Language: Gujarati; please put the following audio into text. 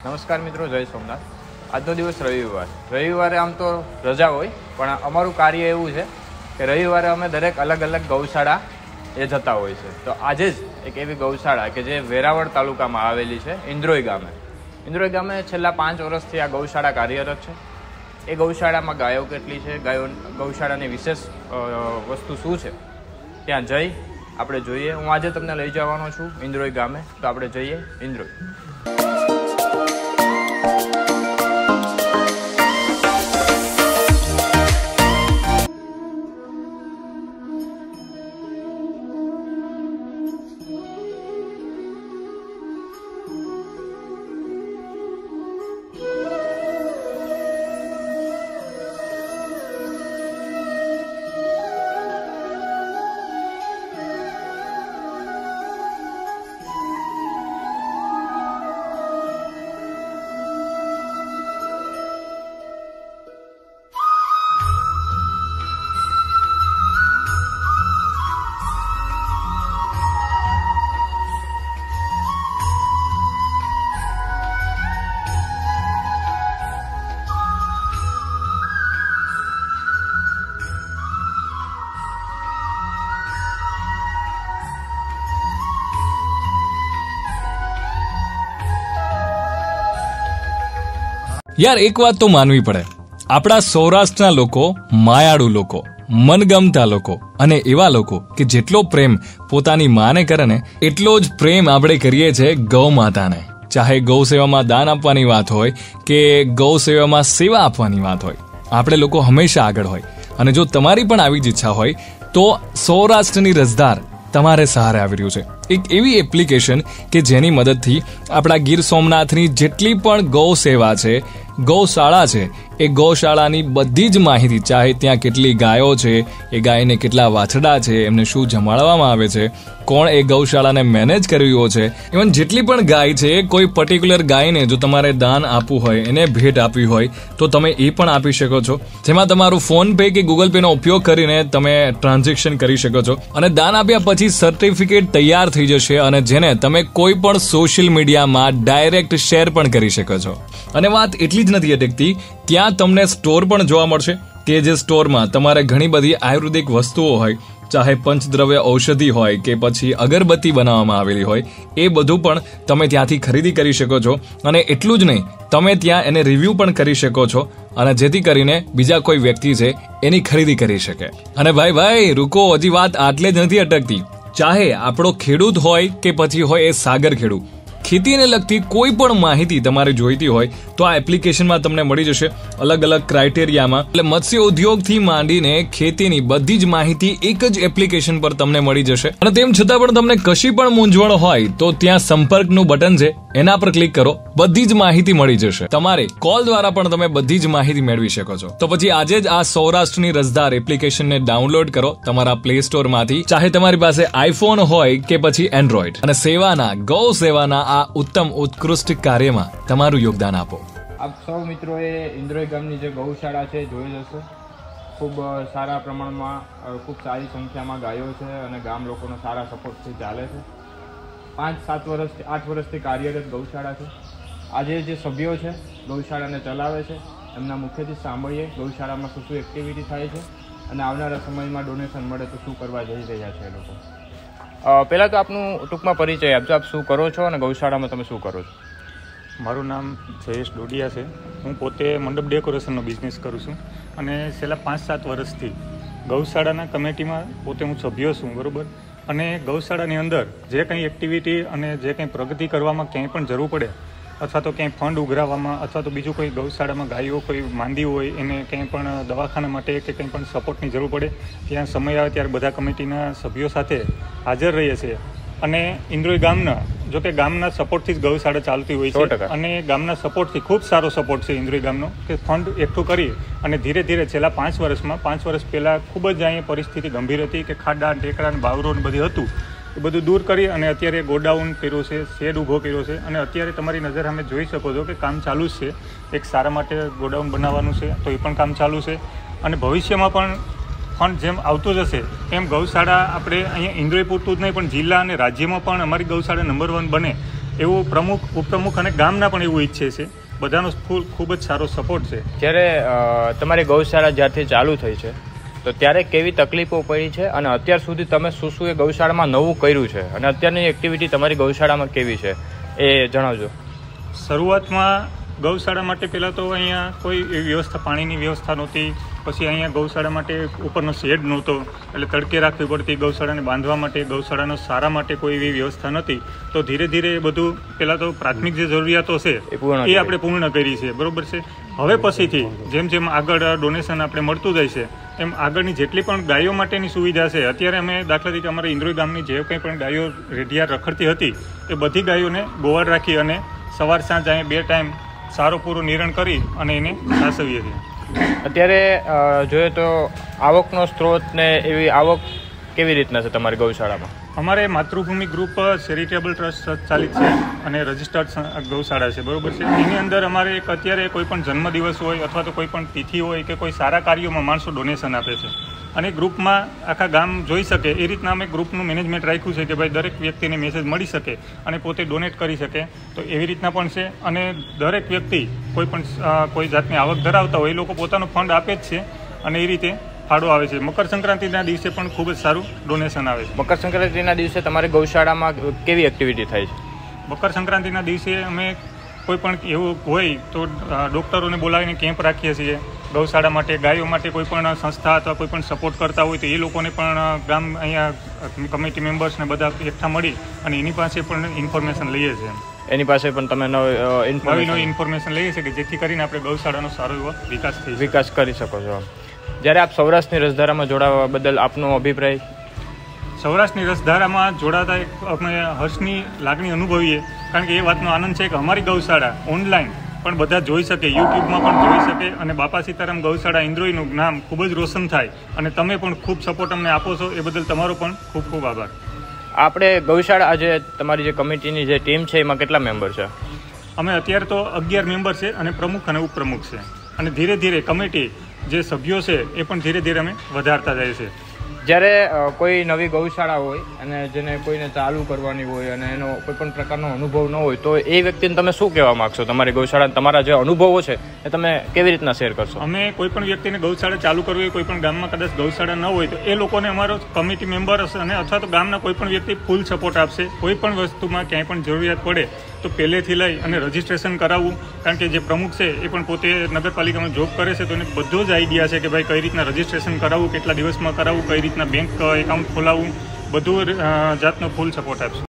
નમસ્કાર મિત્રો, જય સોમનાથ. આજનો દિવસ રવિવારે આમ તો રજા હોય, પણ અમારું કાર્ય એવું છે કે રવિવારે અમે દરેક અલગ અલગ ગૌશાળા એ જતા હોય છે. તો આજે જ એક એવી ગૌશાળા કે જે વેરાવળ તાલુકામાં આવેલી છે, ઇન્દ્રોઈ ગામે છેલ્લા 5 વર્ષથી આ ગૌશાળા કાર્યરત છે. એ ગૌશાળામાં ગાયો કેટલી છે, ગૌશાળાની વિશેષ વસ્તુ શું છે, ત્યાં જઈ આપણે જોઈએ. હું આજે તમને લઈ જવાનો છું ઇન્દ્રોઈ ગામે, તો આપણે જઈએ ઇન્દ્રોઈ. યાર, એક વાત તો માનવી પડે, આપણા સૌરાષ્ટ્રના લોકો માયાળુ લોકો, મનગમતા લોકો અને એવા લોકો કે જેટલો પ્રેમ પોતાની માને કરે ને એટલો જ પ્રેમ આપણે કરીએ છીએ ગૌ માતાને. ચાહે ગૌ સેવામાં દાન આપવાની વાત હોય કે ગૌ સેવામાં સેવા આપવાની વાત હોય, આપણે લોકો હંમેશા આગળ હોય. અને જો તમારી પણ આવી જ ઈચ્છા હોય તો સૌરાષ્ટ્રની રસધાર તમારે સહારે આવી રહ્યું છે એક એવી એપ્લિકેશન કે જેની મદદથી આપણા ગીર સોમનાથની જેટલી પણ ગૌ સેવા છે, ગૌશાળા છે, એ ગૌશાળાની બધી જ માહિતી, ચાહે ત્યાં કેટલી ગાયો છે, એ ગાયને કેટલા વાછડા છે, એમને શું જમાડવામાં આવે છે, કોણ એ ગૌશાળાને મેનેજ કરી રહ્યો છે, ઇવન જેટલી પણ ગાય છે, કોઈ પર્ટિક્યુલર ગાયને જો તમારે દાન આપવું હોય, એને ભેટ આપવી હોય તો તમે એ પણ આપી શકો છો. જેમાં તમારું ફોન પે કે ગૂગલ પે નો ઉપયોગ કરીને તમે ટ્રાન્ઝેક્શન કરી શકો છો અને દાન આપ્યા પછી સર્ટિફિકેટ તૈયાર થઈ જશે અને જેને તમે કોઈ પણ સોશિયલ મીડિયામાં ડાયરેક્ટ શેર પણ કરી શકો છો. અને વાત એટલી જ નથી અટકતી, ત્યાં તમને સ્ટોર પણ જોવા મળશે કે જે સ્ટોરમાં તમારે ઘણી બધી આયુર્વેદિક વસ્તુઓ હોય, ચાહે પંચદ્રવ્ય ઔષધિ હોય કે પછી અગરબત્તી બનાવવામાં આવેલી હોય, એ બધું પણ તમે ત્યાંથી ખરીદી કરી શકો છો. અને એટલું જ નહીં, તમે ત્યાં એને રિવ્યૂ પણ કરી શકો છો અને જેથી કરીને બીજા કોઈ વ્યક્તિ છે એની ખરીદી કરી શકે. અને ભાઈ રૂકો, હજી વાત આટલે જ નથી અટકતી. ચાહે આપણો ખેડૂત હોય કે પછી હોય એ સાગર ખેડૂત, ખેતીને લગતી કોઈ પણ માહિતી તમારે જોઈતી હોય તો આ એપ્લિકેશનમાં તમને મળી જશે અલગ અલગ ક્રાઇટેરિયામાં. એટલે મત્સ્ય ઉદ્યોગથી માંડીને ખેતીની બધી જ માહિતી એક જ એપ્લિકેશન પર તમને મળી જશે. અને તેમ છતાં પણ તમને કશી પણ મૂંઝવણ હોય તો ત્યાં સંપર્કનું બટન છે, એના પર ક્લિક કરો, બધી જ માહિતી મળી જશે. તમારે કોલ દ્વારા પણ તમે બધી જ માહિતી મેળવી શકો છો. તો પછી આજે જ આ સૌરાષ્ટ્રની રસધાર એપ્લિકેશનને ડાઉનલોડ કરો તમારા પ્લે સ્ટોરમાંથી, ચાહે તમારી પાસે આઈફોન હોય કે પછી એન્ડ્રોઈડ, અને સેવાના, ગૌ સેવાના આ ઉત્તમ ઉત્કૃષ્ટ કાર્યમાં તમારું યોગદાન આપો. આપ સૌ મિત્રોએ ઇન્દ્રોઈ ગામની જે ગૌશાળા છે જોઈ જશો. ખૂબ સારા પ્રમાણમાં, ખૂબ સારી સંખ્યામાં ગાયો છે અને ગામ લોકોનો સારા સપોર્ટથી ચાલે છે. 5-7 વર્ષથી 8 વર્ષથી કાર્યરત ગૌશાળા છે. આજે જે સભ્યો છે ગૌશાળાને ચલાવે છે, એમના મુખ્યથી સાંભળીએ ગૌશાળામાં શું શું એક્ટિવિટી થાય છે અને આવનારા સમયમાં ડોનેશન મળે તો શું કરવા જઈ રહ્યા છે એ લોકો. પહેલાં તો આપનું ટૂંકમાં પરિચય આપજો, આપ શું કરો છો અને ગૌશાળામાં તમે શું કરો છો? મારું નામ જયેશ ડોડિયા છે. હું પોતે મંડપ ડેકોરેશનનો બિઝનેસ કરું છું અને છેલ્લા 5-7 વર્ષથી ગૌશાળાના કમિટીમાં પોતે હું સભ્ય છું, બરાબર. અને ગૌશાળાની અંદર જે કંઈ એક્ટિવિટી અને જે કંઈ પ્રગતિ કરવામાં ક્યાંય પણ જરૂર પડે, અથવા તો ક્યાંય ફંડ ઉઘરાવવામાં, અથવા તો બીજું કોઈ ગૌશાળામાં ગાયો કોઈ માંદી હોય એને કંઈ પણ દવાખાના માટે કે કંઈ પણ સપોર્ટની જરૂર પડે, ત્યાં સમય આવે ત્યારે બધા કમિટીના સભ્યો સાથે હાજર રહીએ છીએ. અને ઇન્દ્રોઈ ગામના, જો કે ગામના સપોર્ટથી જ ગૌશાળા ચાલતી હોય છે અને ગામના સપોર્ટથી ખૂબ સારો સપોર્ટ છે ઇન્દ્રોઈ ગામનો, કે ફંડ એકઠું કરી અને ધીરે ધીરે છેલ્લા 5 વર્ષમાં, 5 વર્ષ પહેલાં ખૂબ જ અહીંયા પરિસ્થિતિ ગંભીર હતી કે ખાડા, ટેકરા, બાવરો બધું હતું, એ બધું દૂર કરી અને અત્યારે ગોડાઉન કર્યું છે, શેડ ઊભો કર્યો છે અને અત્યારે તમારી નજર સામે જોઈ શકો છો કે કામ ચાલુ જ છે. એક સારા માટે ગોડાઉન બનાવવાનું છે તો એ પણ કામ ચાલુ છે. અને ભવિષ્યમાં પણ ફંડ જેમ આવતું જશે એમ ગૌશાળા આપણે અહીંયા ઇન્દ્રોઈ પૂરતું જ નહીં પણ જિલ્લા અને રાજ્યમાં પણ અમારી ગૌશાળા નંબર 1 બને એવું પ્રમુખ ઉપપ્રમુખ અને ગામના પણ એવું ઈચ્છે છે. બધાનો ખૂબ જ સારો સપોર્ટ છે. જ્યારે તમારી ગૌશાળા જ્યારથી ચાલુ થઈ છે તો ત્યારે કેવી તકલીફો પડી છે અને અત્યાર સુધી તમે શું એ ગૌશાળામાં નવું કર્યું છે અને અત્યારની એક્ટિવિટી તમારી ગૌશાળામાં કેવી છે એ જણાવજો. શરૂઆતમાં ગૌશાળા માટે પહેલાં તો અહીંયા કોઈ એવી વ્યવસ્થા, પાણીની વ્યવસ્થા નહોતી. પછી અહીંયા ગૌશાળા માટે ઉપરનો શેડ નહોતો, એટલે તડકે રાખવી પડતી. ગૌશાળાને બાંધવા માટે, ગૌશાળાનો સારા માટે કોઈ એવી વ્યવસ્થા નહોતી. તો ધીરે ધીરે એ બધું પહેલાં તો પ્રાથમિક જે જરૂરિયાતો છે એ આપણે પૂર્ણ કરી છે, બરાબર છે. હવે પછીથી જેમ જેમ આગળ ડોનેશન આપણે મળતું જાય છે એમ આગળની જેટલી પણ ગાયો માટેની સુવિધા છે, અત્યારે અમે દાખલા તરીકે અમારા ઇન્દ્રોઈ ગામની જે કંઈ પણ ગાયો રેઢિયાર રખડતી હતી એ બધી ગાયોને ગોવાળ રાખી અને સવાર સાંજ અહીંયા 2 ટાઈમ સારો પૂરો નિરણ કરી અને એને સાચવીએ છીએ. અત્યારે જોઈએ તો આવકનો સ્ત્રોત ને એવી આવક કેવી રીતના છે તમારી ગૌશાળામાં? અમારે માતૃભૂમિ ગ્રુપ ચેરિટેબલ ટ્રસ્ટ ચાલિત છે અને રજિસ્ટર્ડ ગૌશાળા છે, બરાબર છે. એની અંદર અમારે એક અત્યારે કોઈ પણ જન્મદિવસ હોય અથવા તો કોઈ પણ તિથિ હોય કે કોઈ સારા કાર્યોમાં માણસો ડોનેશન આપે છે અને ગ્રુપમાં આખા ગામ જોઈ શકે એ રીતના અમે ગ્રુપનું મેનેજમેન્ટ રાખ્યું છે કે ભાઈ દરેક વ્યક્તિને મેસેજ મળી શકે અને પોતે ડોનેટ કરી શકે. તો એવી રીતના પણ છે અને દરેક વ્યક્તિ કોઈ જાતની આવક ધરાવતા હોય એ લોકો પોતાનો ફંડ આપે જ છે અને એ રીતે ફાળો આવે છે. મકર સંક્રાંતિના દિવસે પણ ખૂબ જ સારું ડોનેશન આવે છે. મકર સંક્રાંતિના દિવસે તમારી ગૌશાળામાં કેવી એક્ટિવિટી થાય છે? મકર સંક્રાંતિના દિવસે અમે કોઈ પણ એવું હોય તો ડૉક્ટરોને બોલાવીને કેમ્પ રાખીએ છીએ ગૌશાળા માટે. ગાયો માટે કોઈ પણ સંસ્થા અથવા કોઈ પણ સપોર્ટ કરતા હોય તો એ લોકોને પણ ગામ અહીંયા કમિટી મેમ્બર્સને બધા એકઠા મળી અને એની પાસે પણ ઇન્ફોર્મેશન લઈએ છીએ. એની પાસે પણ તમે નવી ઇન્ફોર્મેશન લઈએ છીએ કે જેથી કરીને આપણે ગૌશાળાનો સારો એવો વિકાસ કરી શકો છો. જ્યારે આપ સૌરાષ્ટ્રની રસધારામાં જોડાવા બદલ આપનો અભિપ્રાય? સૌરાષ્ટ્રની રસધારામાં જોડાતા અમે હર્ષની લાગણી અનુભવીએ, કારણ કે એ વાતનો આનંદ છે કે અમારી ગૌશાળા ઓનલાઈન પણ બધા જોઈ શકે, યુટ્યુબમાં પણ જોઈ શકે અને બાપા સીતારામ ગૌશાળા ઇન્દ્રોઈનું નામ ખૂબ જ રોશન થાય અને તમે પણ ખૂબ સપોર્ટ અમને આપો છો, એ બદલ તમારો પણ ખૂબ ખૂબ આભાર. આપણે ગૌશાળા આજે તમારી જે કમિટીની જે ટીમ છે એમાં કેટલા મેમ્બર છે? અમે અત્યારે તો 11 મેમ્બર છે અને પ્રમુખ અને ઉપપ્રમુખ છે અને ધીરે ધીરે કમિટી જે સભ્યો છે એ પણ ધીરે ધીરે અમે વધારતા જાય છે. જ્યારે કોઈ નવી ગૌશાળા હોય અને જેને કોઈને ચાલુ કરવાની હોય અને એનો કોઈ પણ પ્રકારનો અનુભવ ન હોય તો એ વ્યક્તિને તમે શું કહેવા માગશો? તમારી ગૌશાળા તમારા જે અનુભવો છે એ તમે કેવી રીતના શેર કરશો? અમે કોઈ પણ વ્યક્તિને ગૌશાળા ચાલુ કરવી હોય, કોઈ પણ ગામમાં કદાચ ગૌશાળા ન હોય તો એ લોકોને અમારો કમિટી મેમ્બર હશે અને અથવા તો ગામના કોઈ પણ વ્યક્તિ ફૂલ સપોર્ટ આપશે. કોઈ પણ વસ્તુમાં ક્યાંય પણ જરૂરિયાત પડે તો પહેલેથી લઈ અને રજિસ્ટ્રેશન કરાવવું, કારણ કે જે પ્રમુખ છે એ પણ પોતે નગરપાલિકામાં જોબ કરે છે તો એને બધો જ આઈડિયા છે કે ભાઈ કઈ રીતના રજિસ્ટ્રેશન કરાવવું, કેટલા દિવસમાં કરાવવું, કઈ રીતના બેંક એકાઉન્ટ ખોલાવવું, બધું જાતનો ફૂલ સપોર્ટ આપશે.